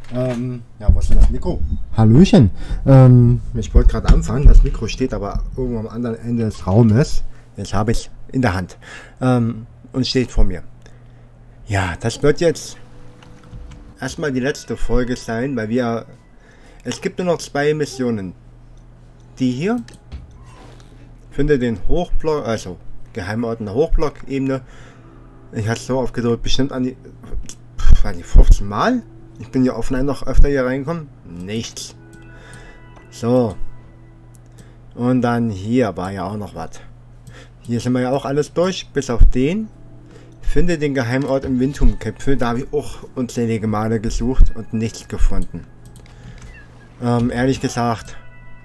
Ja, wo ist denn das Mikro? Hallöchen. Ich wollte gerade anfangen, das Mikro steht aber irgendwo am anderen Ende des Raumes. Jetzt habe ich es in der Hand. Und steht vor mir. Ja, das wird jetzt erstmal die letzte Folge sein, weil es gibt nur noch 2 Missionen. Die hier. Finde den Hochblock, also Geheimort in der Hochblock-Ebene. Ich hatte es so aufgedrückt, bestimmt an die 15 Mal. Ich bin ja offline noch öfter hier reingekommen. Nichts. So. Und dann hier war ja auch noch was. Hier sind wir ja auch alles durch, bis auf den. Finde den Geheimort im Windhum-Gipfel. Da habe ich auch unzählige Male gesucht und nichts gefunden. Ehrlich gesagt.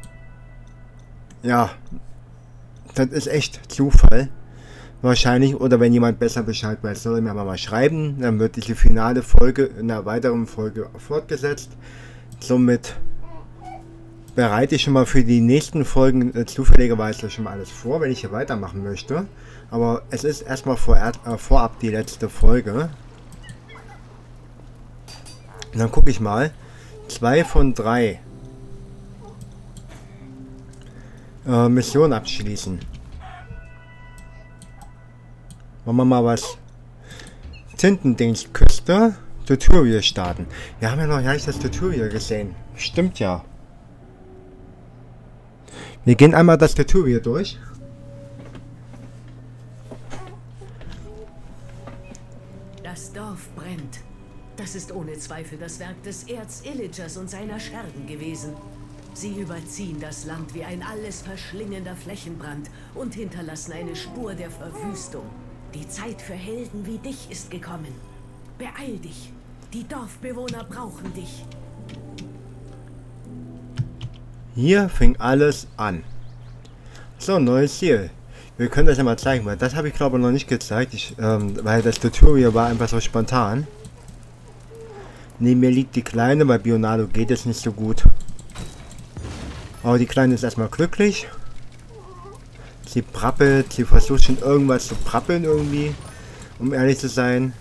Ja. Das ist echt Zufall. Wahrscheinlich, oder wenn jemand besser Bescheid weiß, soll er mir aber mal schreiben. Dann wird diese finale Folge in einer weiteren Folge fortgesetzt. Somit bereite ich schon mal für die nächsten Folgen zufälligerweise schon mal alles vor, wenn ich hier weitermachen möchte. Aber es ist erstmal vorab die letzte Folge. Und dann gucke ich mal. 2 von 3 Mission abschließen. Machen wir mal was. Tintendingstküste. Tutorial starten. Wir haben ja noch gar nicht das Tutorial gesehen. Stimmt ja. Wir gehen einmal das Tutorial durch. Das Dorf brennt. Das ist ohne Zweifel das Werk des Erzillagers und seiner Schergen gewesen. Sie überziehen das Land wie ein alles verschlingender Flächenbrand und hinterlassen eine Spur der Verwüstung. Die Zeit für Helden wie dich ist gekommen. Beeil dich. Die Dorfbewohner brauchen dich. Hier fing alles an. So, neues Ziel. Wir können das ja mal zeigen, weil das habe ich glaube noch nicht gezeigt, weil das Tutorial war einfach so spontan. Neben mir liegt die Kleine, bei Bionado geht es nicht so gut. Aber die Kleine ist erstmal glücklich. Sie prappelt, sie versucht schon irgendwas zu prappeln irgendwie, um ehrlich zu sein.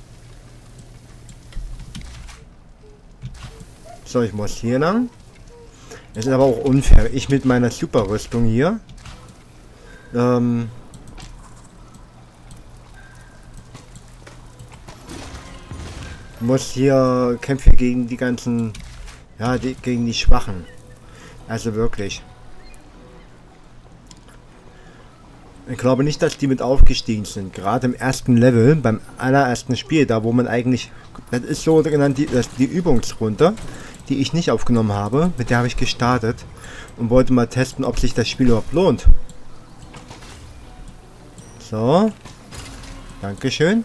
So, ich muss hier lang. Es ist aber auch unfair. Ich mit meiner Superrüstung hier. Muss hier kämpfen gegen die ganzen, ja, gegen die Schwachen. Also wirklich. Ich glaube nicht, dass die mit aufgestiegen sind. Gerade im ersten Level, beim allerersten Spiel, da wo man eigentlich, das ist so genannt die Übungsrunde, die ich nicht aufgenommen habe. Mit der habe ich gestartet und wollte mal testen, ob sich das Spiel überhaupt lohnt. So. Dankeschön.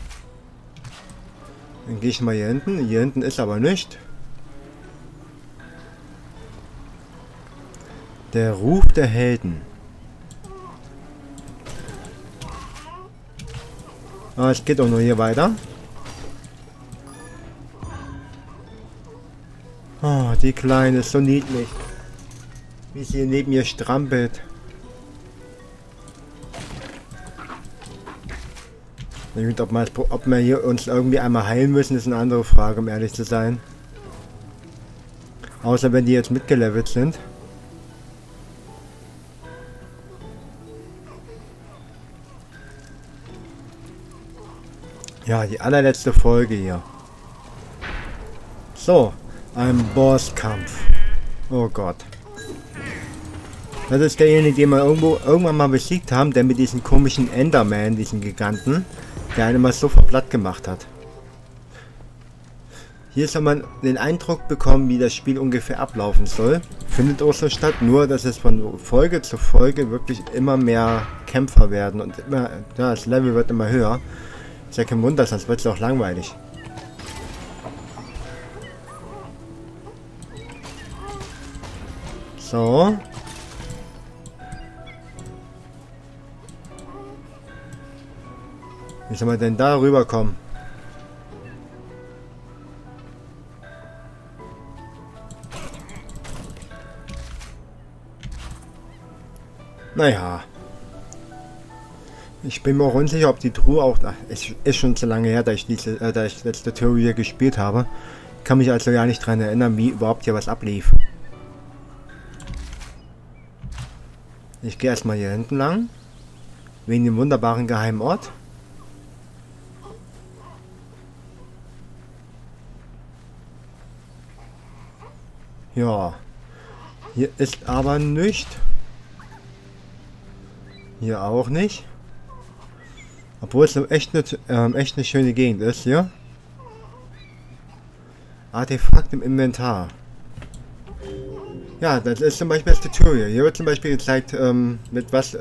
Dann gehe ich mal hier hinten. Hier hinten ist aber nicht. Der Ruf der Helden. Ah, es geht auch nur hier weiter. Oh, die Kleine ist so niedlich. Wie sie neben mir strampelt. Ob wir hier uns irgendwie einmal heilen müssen, ist eine andere Frage, um ehrlich zu sein. Außer wenn die jetzt mitgelevelt sind. Ja, die allerletzte Folge hier. So, ein Bosskampf. Oh Gott. Das ist derjenige, den wir irgendwann mal besiegt haben, der mit diesem komischen Enderman, diesen Giganten, der einen mal so verplatt gemacht hat. Hier soll man den Eindruck bekommen, wie das Spiel ungefähr ablaufen soll. Findet auch so statt, nur dass es von Folge zu Folge wirklich immer mehr Kämpfer werden und immer, ja, das Level wird immer höher. Ist ja kein Wunder, sonst wird es auch langweilig. So. Wie soll man denn da rüberkommen? Naja. Ich bin mir auch unsicher, ob die Truhe auch... Es ist schon zu lange her, da ich das Tutorial gespielt habe. Kann mich also ja nicht dran erinnern, wie überhaupt hier was ablief. Ich gehe erstmal hier hinten lang. Wegen dem wunderbaren geheimen Ort. Ja. Hier ist aber nicht. Hier auch nicht. Obwohl es echt eine schöne Gegend ist hier. Artefakt im Inventar. Ja, das ist zum Beispiel das Tutorial. Hier wird zum Beispiel gezeigt, mit was,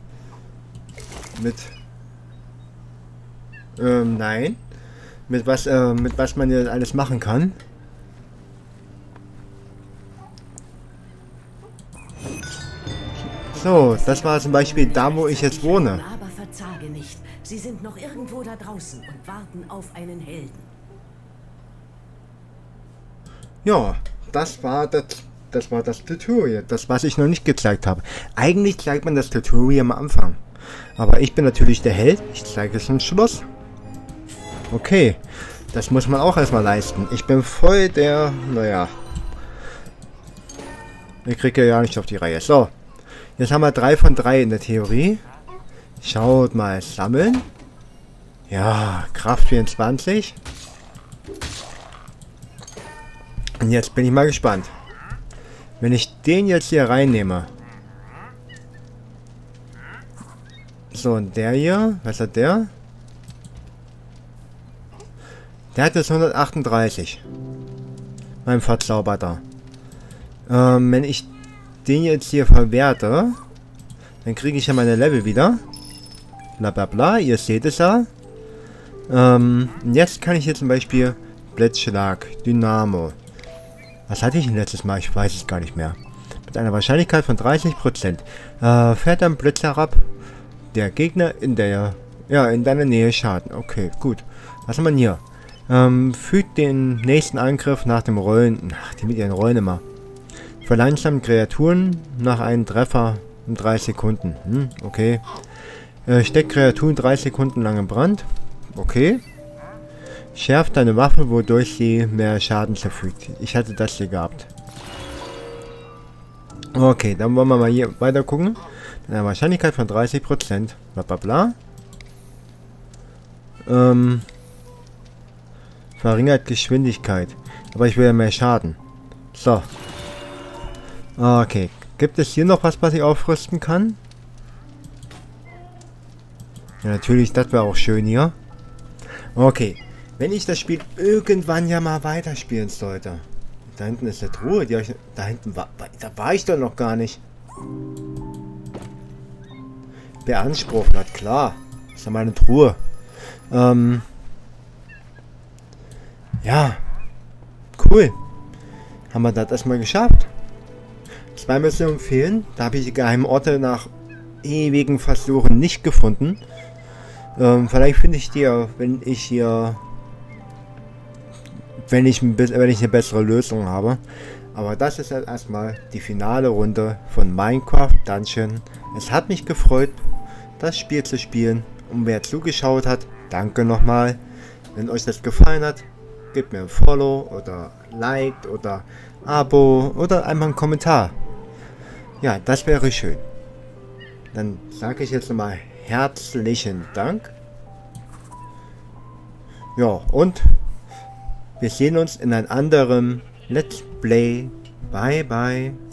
nein. Mit was man hier alles machen kann. So, das war zum Beispiel da, wo ich jetzt wohne. Aber verzage nicht. Sie sind noch irgendwo da draußen und warten auf einen Helden. Ja, das war das Tutorial. Das, was ich noch nicht gezeigt habe. Eigentlich zeigt man das Tutorial am Anfang. Aber ich bin natürlich der Held. Ich zeige es zum Schluss. Okay. Das muss man auch erstmal leisten. Ich bin voll der... Naja. Ich kriege ja nicht auf die Reihe. So. Jetzt haben wir 3 von 3 in der Theorie. Schaut mal. Sammeln. Ja. Kraft 24. Und jetzt bin ich mal gespannt. Wenn ich den jetzt hier reinnehme. So, und der hier. Was hat der? Der hat jetzt 138. Mein Verzauberter. Wenn ich den jetzt hier verwerte, dann kriege ich ja meine Level wieder. Bla bla bla. Ihr seht es ja. Jetzt kann ich hier zum Beispiel Blitzschlag, Dynamo. Was hatte ich denn letztes Mal? Ich weiß es gar nicht mehr. Mit einer Wahrscheinlichkeit von 30%. Fährt ein Blitz herab. Der Gegner in deiner Nähe Schaden. Okay, gut. Was haben wir hier? Fügt den nächsten Angriff nach dem Rollen. Ach, die mit ihren Rollen immer. Verlangsamt Kreaturen nach einem Treffer in 3 Sekunden. Okay. Steckt Kreaturen 3 Sekunden lang im Brand. Okay. Schärft deine Waffe, wodurch sie mehr Schaden zufügt. Ich hatte das hier gehabt. Okay, dann wollen wir mal hier weiter gucken. Mit einer Wahrscheinlichkeit von 30%. Bla bla bla. Verringert Geschwindigkeit. Aber ich will ja mehr Schaden. So. Okay. Gibt es hier noch was ich aufrüsten kann? Ja, natürlich, das wäre auch schön hier. Okay. Wenn ich das Spiel irgendwann ja mal weiterspielen sollte. Da hinten ist eine Truhe. Da hinten war... Da war ich doch noch gar nicht. Beansprucht, na klar. Das ist ja meine Truhe. Ja. Cool. Haben wir das erstmal geschafft. 2 Missionen fehlen. Da habe ich die geheimen Orte nach ewigen Versuchen nicht gefunden. Vielleicht finde ich die ja, wenn ich eine bessere Lösung habe. Aber das ist halt erstmal die finale Runde von Minecraft Dungeon. Es hat mich gefreut, das Spiel zu spielen. Und wer zugeschaut hat, danke nochmal. Wenn euch das gefallen hat, gebt mir ein Follow oder Like oder Abo oder einfach einen Kommentar. Ja, das wäre schön. Dann sage ich jetzt nochmal herzlichen Dank. Ja, und wir sehen uns in einem anderen Let's Play. Bye, bye.